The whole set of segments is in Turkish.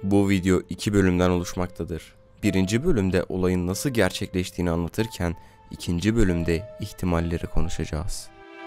Bu video iki bölümden oluşmaktadır. Birinci bölümde olayın nasıl gerçekleştiğini anlatırken, ikinci bölümde ihtimalleri konuşacağız.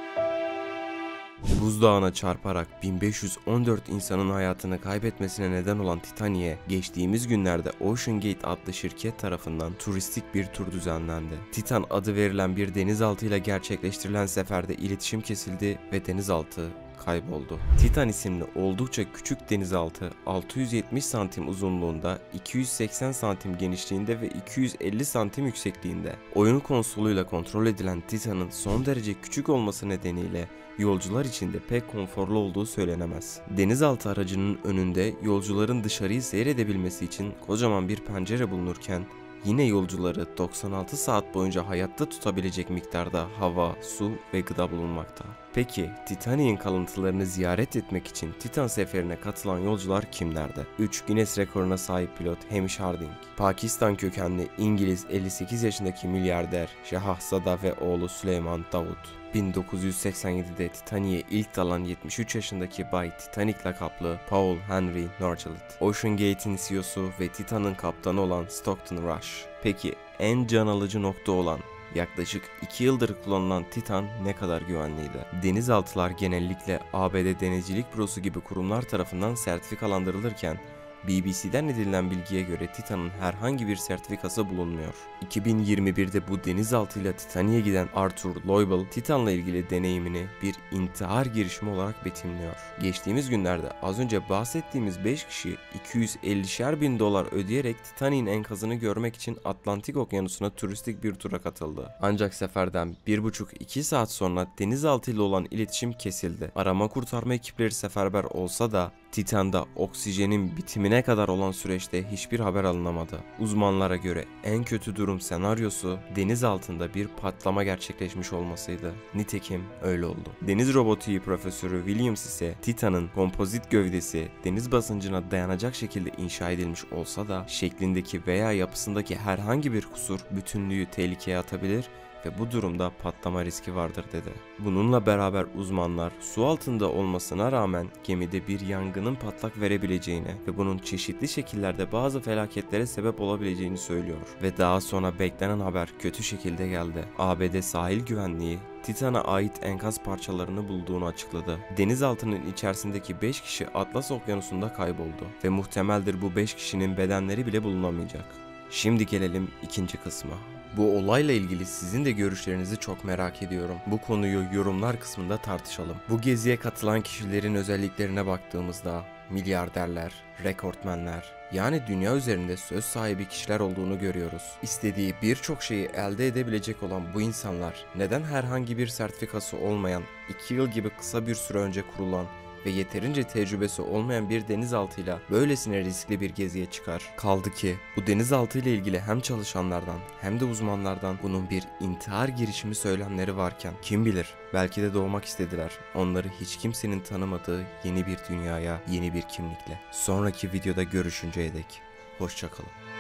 Buzdağına çarparak 1514 insanın hayatını kaybetmesine neden olan Titanic'e geçtiğimiz günlerde Ocean Gate adlı şirket tarafından turistik bir tur düzenlendi. Titan adı verilen bir denizaltıyla gerçekleştirilen seferde iletişim kesildi ve denizaltı kayboldu. Titan isimli oldukça küçük denizaltı 670 santim uzunluğunda, 280 santim genişliğinde ve 250 santim yüksekliğinde. Oyun konsoluyla kontrol edilen Titan'ın son derece küçük olması nedeniyle yolcular için de pek konforlu olduğu söylenemez. Denizaltı aracının önünde yolcuların dışarıyı seyredebilmesi için kocaman bir pencere bulunurken, yine yolcuları 96 saat boyunca hayatta tutabilecek miktarda hava, su ve gıda bulunmakta. Peki Titanic'in kalıntılarını ziyaret etmek için Titan seferine katılan yolcular kimlerdi? 3. Guinness rekoruna sahip pilot Hamish Harding, Pakistan kökenli İngiliz 58 yaşındaki milyarder Şehzada ve oğlu Süleyman Davut, 1987'de Titanic'e ilk dalan 73 yaşındaki Bay Titanic lakaplı Paul Henry Norgelet, Ocean Gate'in CEO'su ve Titan'ın kaptanı olan Stockton Rush. Peki en can alıcı nokta olan yaklaşık 2 yıldır kullanılan Titan ne kadar güvenliydi? Denizaltılar genellikle ABD Denizcilik Bürosu gibi kurumlar tarafından sertifikalandırılırken, BBC'den edinilen bilgiye göre Titan'ın herhangi bir sertifikası bulunmuyor. 2021'de bu denizaltıyla Titanic'e giden Arthur Loibl, Titan'la ilgili deneyimini bir intihar girişimi olarak betimliyor. Geçtiğimiz günlerde az önce bahsettiğimiz 5 kişi $250.000 ödeyerek Titanic'in enkazını görmek için Atlantik Okyanusu'na turistik bir tura katıldı. Ancak seferden 1,5-2 saat sonra denizaltıyla olan iletişim kesildi. Arama kurtarma ekipleri seferber olsa da Titan'da oksijenin bitimine kadar olan süreçte hiçbir haber alınamadı. Uzmanlara göre en kötü durum senaryosu deniz altında bir patlama gerçekleşmiş olmasıydı. Nitekim öyle oldu. Deniz robotiği profesörü Williams ise Titan'ın kompozit gövdesi deniz basıncına dayanacak şekilde inşa edilmiş olsa da şeklindeki veya yapısındaki herhangi bir kusur bütünlüğü tehlikeye atabilir ve bu durumda patlama riski vardır dedi. Bununla beraber uzmanlar su altında olmasına rağmen gemide bir yangının patlak verebileceğini ve bunun çeşitli şekillerde bazı felaketlere sebep olabileceğini söylüyor. Ve daha sonra beklenen haber kötü şekilde geldi. ABD sahil güvenliği Titan'a ait enkaz parçalarını bulduğunu açıkladı. Denizaltının içerisindeki 5 kişi Atlas Okyanusu'nda kayboldu ve muhtemeldir bu 5 kişinin bedenleri bile bulunamayacak. Şimdi gelelim ikinci kısma. Bu olayla ilgili sizin de görüşlerinizi çok merak ediyorum. Bu konuyu yorumlar kısmında tartışalım. Bu geziye katılan kişilerin özelliklerine baktığımızda milyarderler, rekortmenler, yani dünya üzerinde söz sahibi kişiler olduğunu görüyoruz. İstediği birçok şeyi elde edebilecek olan bu insanlar neden herhangi bir sertifikası olmayan, 2 yıl gibi kısa bir süre önce kurulan ve yeterince tecrübesi olmayan bir denizaltıyla böylesine riskli bir geziye çıkar? Kaldı ki bu denizaltı ile ilgili hem çalışanlardan hem de uzmanlardan bunun bir intihar girişimi söylemleri varken kim bilir belki de doğmak istediler. Onları hiç kimsenin tanımadığı yeni bir dünyaya, yeni bir kimlikle. Sonraki videoda görüşünceye dek hoşça kalın.